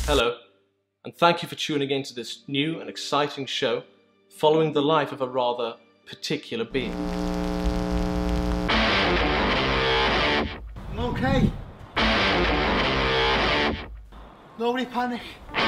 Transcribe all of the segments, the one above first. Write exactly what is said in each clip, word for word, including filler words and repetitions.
Hello, and thank you for tuning in to this new and exciting show following the life of a rather particular being. I'm okay. Nobody panic.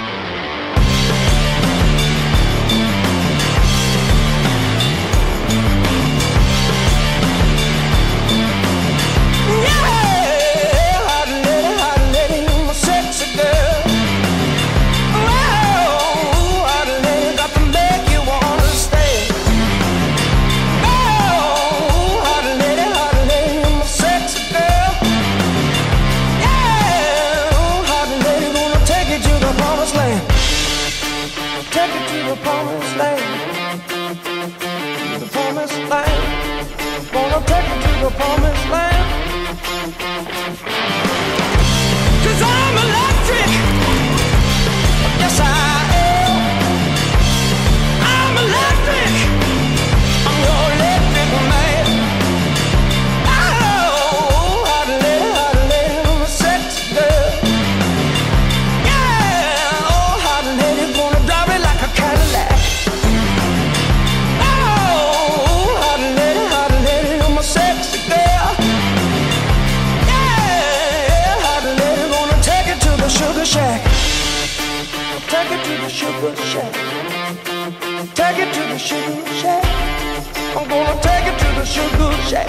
The promised land. 'Cause I'm electric. Yes, I am. I'm electric. I'm your electric man. Oh, hot lady, hot lady, I'm a sexy girl. Yeah, oh, hot lady, gonna drive it like a Cadillac. Oh, hot lady, hot lady, I'm a sexy sugar shack. Take it to the sugar shack. Take it to the sugar shack. I'm gonna take it to the sugar shack.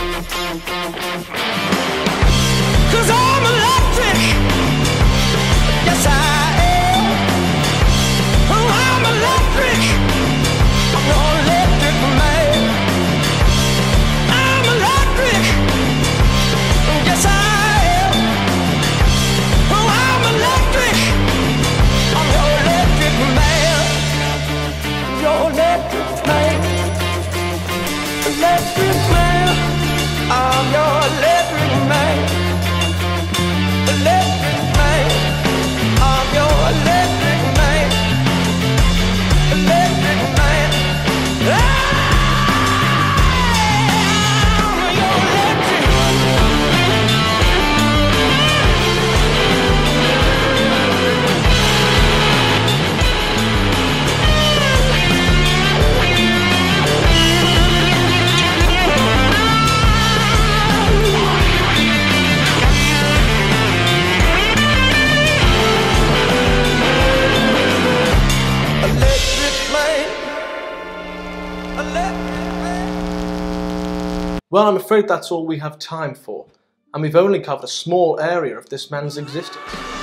'Cause I'm electric. Yes, I am. Oh, I'm electric. I'm your electric man. I'm electric. Yes, I electric man, I'm your electric man. Electric man, I'm your electric man. Electric man, I'm your electric. Well, I'm afraid that's all we have time for, and we've only covered a small area of this man's existence.